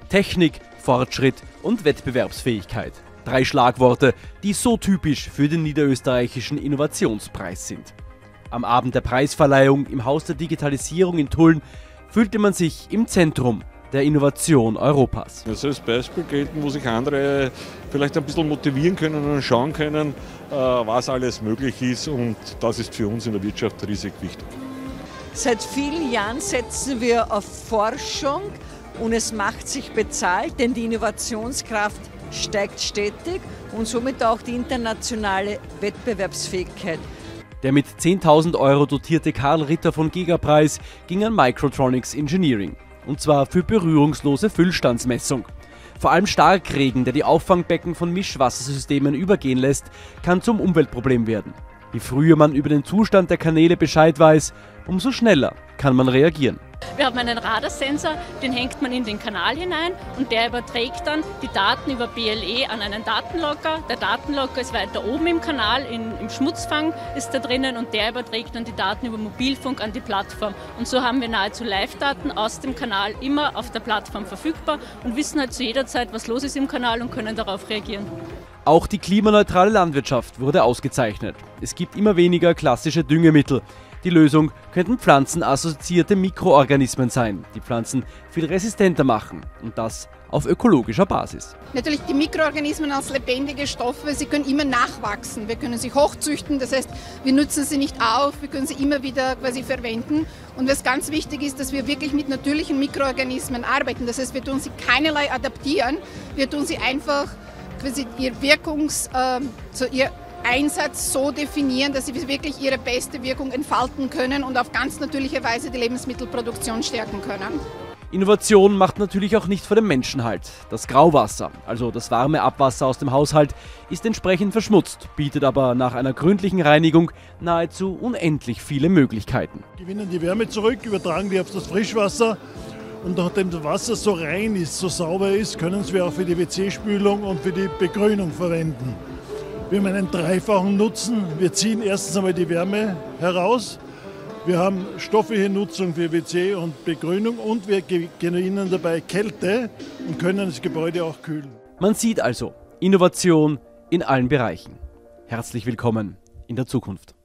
Technik, Fortschritt und Wettbewerbsfähigkeit. 3 Schlagworte, die so typisch für den niederösterreichischen Innovationspreis sind. Am Abend der Preisverleihung im Haus der Digitalisierung in Tulln fühlte man sich im Zentrum der Innovation Europas. Das soll als Beispiel gelten, wo sich andere vielleicht ein bisschen motivieren können und schauen können, was alles möglich ist, und das ist für uns in der Wirtschaft riesig wichtig. Seit vielen Jahren setzen wir auf Forschung und es macht sich bezahlt, denn die Innovationskraft steigt stetig und somit auch die internationale Wettbewerbsfähigkeit. Der mit 10.000 € dotierte Karl Ritter von Gigapreis ging an Microtronics Engineering. Und zwar für berührungslose Füllstandsmessung. Vor allem Starkregen, der die Auffangbecken von Mischwassersystemen übergehen lässt, kann zum Umweltproblem werden. Je früher man über den Zustand der Kanäle Bescheid weiß, umso schneller kann man reagieren. Wir haben einen Radarsensor, den hängt man in den Kanal hinein und der überträgt dann die Daten über BLE an einen Datenlogger. Der Datenlogger ist weiter oben im Kanal, im Schmutzfang ist da drinnen, und der überträgt dann die Daten über Mobilfunk an die Plattform. Und so haben wir nahezu Live-Daten aus dem Kanal immer auf der Plattform verfügbar und wissen halt zu jeder Zeit, was los ist im Kanal, und können darauf reagieren. Auch die klimaneutrale Landwirtschaft wurde ausgezeichnet. Es gibt immer weniger klassische Düngemittel. Die Lösung könnten pflanzenassoziierte Mikroorganismen sein, die Pflanzen viel resistenter machen, und das auf ökologischer Basis. Natürlich die Mikroorganismen als lebendige Stoffe, sie können immer nachwachsen. Wir können sie hochzüchten, das heißt, wir nutzen sie nicht auf, wir können sie immer wieder quasi verwenden. Und was ganz wichtig ist, dass wir wirklich mit natürlichen Mikroorganismen arbeiten. Das heißt, wir tun sie keinerlei adaptieren, wir tun sie einfach quasi ihr Einsatz so definieren, dass sie wirklich ihre beste Wirkung entfalten können und auf ganz natürliche Weise die Lebensmittelproduktion stärken können. Innovation macht natürlich auch nicht vor dem Menschen Halt. Das Grauwasser, also das warme Abwasser aus dem Haushalt, ist entsprechend verschmutzt, bietet aber nach einer gründlichen Reinigung nahezu unendlich viele Möglichkeiten. Wir gewinnen die Wärme zurück, übertragen die auf das Frischwasser, und nachdem das Wasser so rein ist, so sauber ist, können wir auch für die WC-Spülung und für die Begrünung verwenden. Wir haben einen dreifachen Nutzen. Wir ziehen erstens einmal die Wärme heraus. Wir haben stoffliche Nutzung für WC und Begrünung, und wir gewinnen dabei Kälte und können das Gebäude auch kühlen. Man sieht also Innovation in allen Bereichen. Herzlich willkommen in der Zukunft.